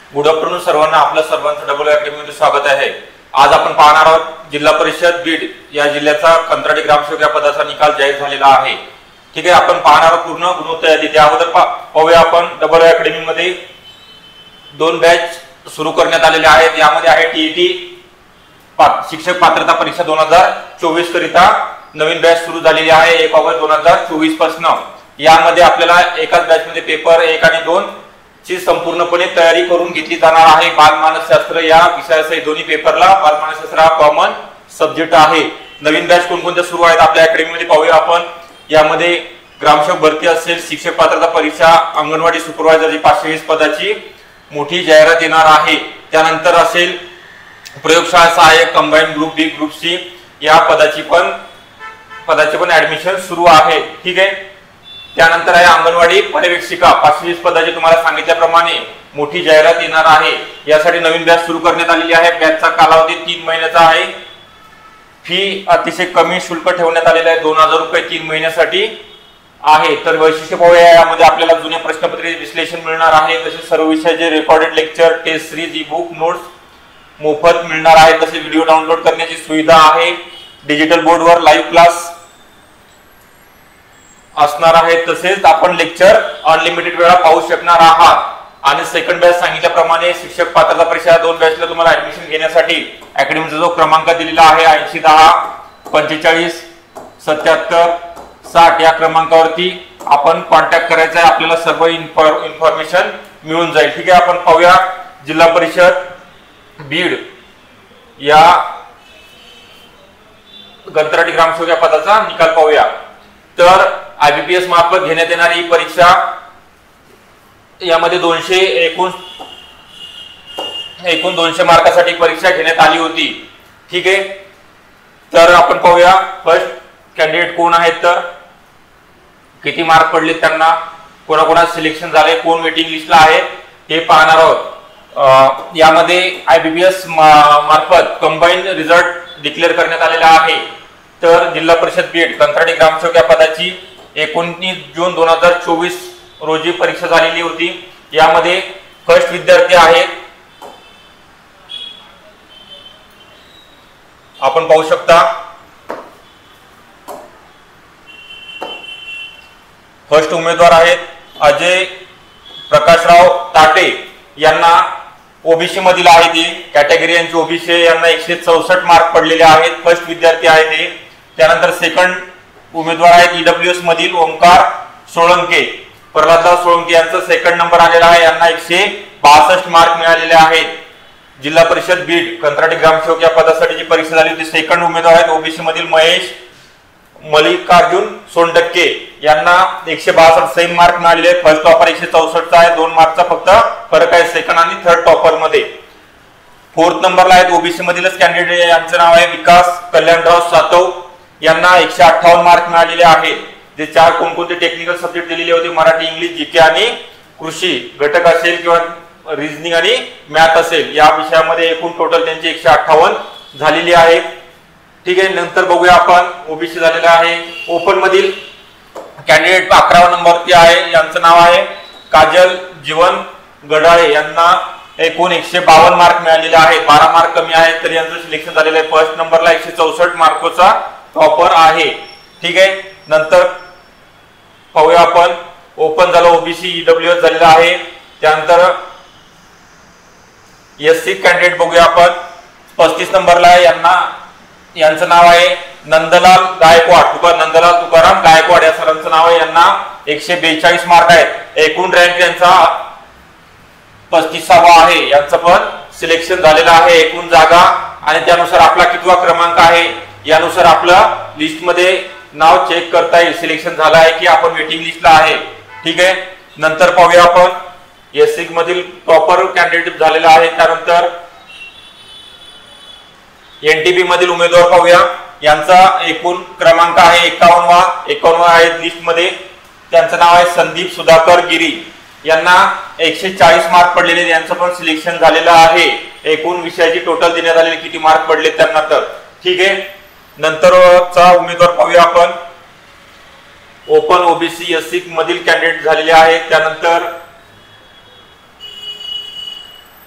Good afternoon सर्वांना, आपलं सर्वांचं डबल अकॅडमीमध्ये स्वागत आहे। आज आपण पाहणार आहोत जिल्हा परिषद बीड या जिल्ह्याचा कंत्राटी ग्रामसेवक या पदाचा निकाल जाहीर झालेला आहे। ठीक आहे, आपण पाहणार आहोत पूर्ण गुणवत्ता यादी। त्या अगोदर पाहूया आपण डबल अकॅडमीमध्ये 2 बॅच सुरू करण्यात आलेले आहेत। यामध्ये आहे टीईटी शिक्षक पात्रता परीक्षा 2024 करिता नवीन बॅच सुरू झालेली आहे 1 ऑगस्ट 2024 पासून। यामध्ये आपल्याला एकाच बॅच मध्ये पेपर 1 आणि 2 ची संपूर्णपणे तयारी करून घेतली जाणार आहे। बालमानसशास्त्र या विषयासह दोन्ही पेपरला बालमानसशास्त्र हा कॉमन सब्जेक्ट आहे। नवीन बॅच कोणकोणत्या सुरू आहेत आपल्या अकॅडमी मध्ये पाहूया आपण। यामध्ये ग्रामसेवक भरती असेल, शिक्षक पात्रता परीक्षा, अंगणवाडी सुपरवायझरची 520 पदाची मोठी जाहिरात येणार आहे। त्यानंतर असेल प्रयोगशाळा सहाय्यक, combined group B, group C या पदाचे पण ऍडमिशन सुरू आहे। ठीक आहे, त्यानंतर आहे अंगणवाडी पर्यवेक्षिका 520 पदाची तुम्हाला सांगितल्याप्रमाणे मोठी जाहिरात येणार आहे। यासाठी नवीन बॅच सुरू करण्यात आलेली आहे। बॅचचा कालावधी 3 महिन्याचा आहे। फी अतिशय कमी शुल्क ठेवण्यात आलेला आहे, 2000 रुपये 3 महिन्यासाठी आहे। तर वैशिष्ट्य पाहूया, यामध्ये आपल्याला जुन्या प्रश्नपत्रिकेचे विश्लेषण मिळणार आहे, तसेच सर्व विषयाचे recorded lecture, test series, e book, notes मोफत मिळणार आहे। तसेच व्हिडिओ डाउनलोड करण्याची सुविधा आहे। डिजिटल बोर्डवर लाईव्ह क्लास असणार आहे। तसेच आपण लेक्चर अनलिमिटेड वेळा पाहू शकणार आहात। आणि सेकंड बॅच सांगितल्याप्रमाणे शिक्षक पात्रता परीक्षा 2 बॅचला तुम्हाला ऍडमिशन घेण्यासाठी अकॅडमीचा जो क्रमांक दिलेला आहे 8010 45 77 60 या क्रमांकावरती आपण कॉन्टॅक्ट करायचा आहे। आपल्याला सर्व इन्फॉर्मेशन मिळून जाईल। ठीक आहे, आपण पाहूया जिल्हा परिषद बीड या कंत्राटी ग्रामसेवक या पदाचा निकाल पाहूया। तर आयबीपीएस मार्फत घेण्यात येणारी ही परीक्षा यामध्ये एकूण 200 मार्कासाठी परीक्षा घेण्यात आली होती। ठीक आहे, तर आपण पाहूया फर्स्ट कॅन्डिडेट कोण आहेत, तर किती मार्क पडले त्यांना, कोणाकोणा सिलेक्शन झाले, कोण वेटिंग लिस्टला आहे हे पाहणार आहोत। यामध्ये आयबीपीएस मार्फत कंबाईन रिझल्ट डिक्लेअर करण्यात आलेला आहे। तर जिल्हा परिषद बीड कंत्राटी ग्रामसेवक या पदाची 19 जून 2024 रोजी परीक्षा झालेली होती। यामध्ये फर्स्ट विद्यार्थी आहेत, आपण पाहू शकता फर्स्ट उमेदवार आहेत अजय प्रकाशराव ताटे, यांना ओबीसी मधील आहे ती कॅटेगरी यांची ओबीसी, यांना 164 मार्क पडलेले आहेत। फर्स्ट विद्यार्थी आहे ते। त्यानंतर सेकंड उमेदवार आहेत ईडब्ल्यूएस मधील ओंकार सोळंके, प्रल्हाद सोळंके यांचा सेकंड नंबर आलेला आहे, यांना 162 मार्क मिळालेले आहेत। जिल्हा परिषद बीड कंत्राटी ग्रामसेवक या पदासाठी जी परीक्षा झाली होती, सेकंड उमेदवार आहेत ओबीसी मधील महेश मल्लिकार्जुन सोनटक्के, यांना 162 सेम मार्क मिळालेले आहेत। फर्स्ट टॉपर 164 आहे, 2 मार्कचा फक्त फरक आहे सेकंड आणि थर्ड टॉपर मध्ये। फोर्थ नंबरला आहेत ओबीसी मधीलच कॅन्डिडेट, यांचं नाव आहे विकास कल्याणराव सातव, यांना 158 मार्क मिळालेले आहेत। जे 4 कोणकोणते टेक्निकल सब्जेक्ट दिलेले होते, मराठी, इंग्लिश, जीके आणि कृषी घटक असेल किंवा रिझनिंग आणि मॅथ असेल, या विषयामध्ये एकूण टोटल त्यांची 158 झालेली आहे। ठीक आहे, नंतर बघूया आपण ओबीसी झालेला आहे। ओपन मधील कॅन्डिडेट 11 नंबरवरती आहे, यांचं नाव आहे काजल जीवन गडाळे, यांना एकूण 152 मार्क मिळालेले आहेत, 12 मार्क कमी आहेत, तर यांचं सिलेक्शन झालेलं आहे। फर्स्ट नंबरला 164 मार्कचा टॉपर आहे। ठीक आहे, नंतर पाहूया आपण ओपन झालं ओबीसी, ईडब्ल्यूएस झालेला आहे। त्यानंतर एससी कॅन्डिडेट बघूया आपण 35 नंबरला आहे, यांचं नाव आहे नंदलाल गायकवाड, नंदलाल तुकाराम गायकवाड या सरांचं नाव आहे, यांना 142 मार्क आहेत। एकूण रँक यांचा 35वा आहे, यांचं पण सिलेक्शन झालेलं आहे। एकूण जागा आणि त्यानुसार आपला कितवा क्रमांक आहे यानुसार आपलं लिस्ट मध्ये नाव चेक करता येईल, सिलेक्शन झालं आहे की आपण वेटिंग लिस्टला आहे। ठीक आहे, नंतर पाहूया आपण एससी मधील टॉपर कॅन्डिडेट झालेला आहे। त्यानंतर एनटीपी मधील उमेदवार पाहूया, यांचा एकूण क्रमांक आहे 51 आहे लिस्ट मध्ये, त्यांचं नाव आहे संदीप सुधाकर गिरी, यांना 140 मार्क पडलेले, यांचं पण सिलेक्शन झालेलं आहे। एकूण विषयाची टोटल देण्यात आलेले किती मार्क पडले त्यांना तर। ठीक आहे, नंतरचा उमेदवार पाहूया आपण ओपन ओबीसी एससी मधील कॅन्डिडेट झालेले आहेत। त्यानंतर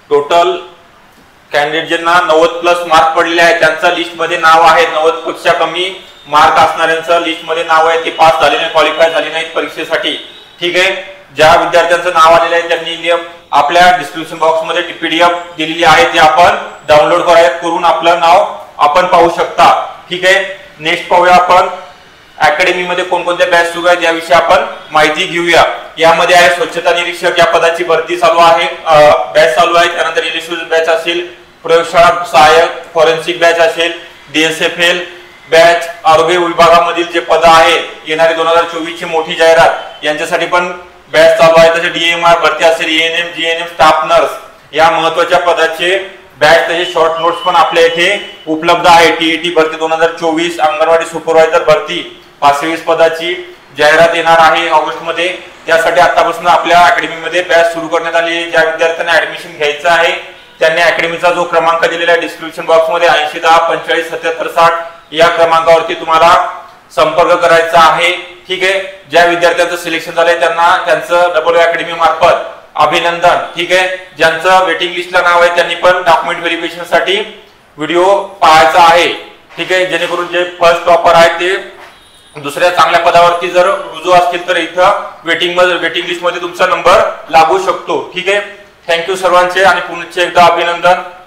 टोटल कॅन्डिडेट ज्यांना 90+ मार्क पडलेले आहेत त्यांचं लिस्टमध्ये नाव आहे. 90 पेक्षा कमी मार्क असणाऱ्यांचं लिस्टमध्ये नाव आहे, ते पास झाले नाही, क्वालिफाय झाले नाहीत परीक्षेसाठी. ठीक आहे. ज्या विद्यार्थ्यांचं नाव आलेलं आहे त्यांनी आपल्या डिस्क्रिप्शन बॉक्स मध्ये PDF दिलेली आहे, ते आपण डाउनलोड करून आपलं नाव आपण पाहू शकता. ठीक आहे. नेक्स्ट पाहूया आपण अकॅडमी मध्ये कोणकोणत्या बॅच सुरू आहेत याविषयी आपण माहिती घेऊया. यामध्ये आहे स्वच्छता निरीक्षक या पदाची भरती चालू आहे, बॅच चालू आहे. त्यानंतर इलेक्ट्रिकल बॅच असेल, प्रयोगशाळा सहाय्यक फॉरेन्सिक बॅच असेल, DSFL बॅच, आरोग्य विभागामधील जे पद आहेत येणारी 2024 ची मोठी जाहिरात यांच्यासाठी पण बॅच चालू आहे. तसे DMR भरती असेल, ANM GNM स्टाफ नर्स या महत्वाच्या पदाचे बॅच तसे शॉर्ट नोट्स पण आपल्या इथे उपलब्ध आहे. TET भरती 2024, अंगणवाडी सुपरवायझर भरती 520 पदाची जाहिरात येणार आहे ऑगस्ट मध्ये. त्यासाठी आतापासून आपल्या अकॅडमीमध्ये बॅच सुरू करण्यात आली आहे. ज्या विद्यार्थ्यांना ऍडमिशन घ्यायचं आहे त्यांनी अकॅडमीचा जो क्रमांक दिलेला आहे डिस्क्रिप्शन बॉक्स मध्ये 8010457760 या क्रमांकावरती तुम्हाला संपर्क करायचा आहे. ठीक आहे. ज्या विद्यार्थ्यांचं सिलेक्शन झालंय त्यांना त्यांचं डबल अकॅडमी मार्फत अभिनंदन. ठीक आहे. ज्यांचं वेटिंग लिस्टला नाव आहे त्यांनी पण डॉक्युमेंट व्हेरिफिकेशन साठी व्हिडिओ पाहायचा आहे. ठीक आहे. जेणेकरून जे फर्स्ट टॉपर आहेत ते दुसऱ्या चांगल्या पदावरती जर रुजू असतील तर इथं वेटिंग लिस्ट मध्ये तुमचा नंबर लागू शकतो. ठीक आहे. थँक्यू सर्वांचे आणि पुन्हा एकदा अभिनंदन.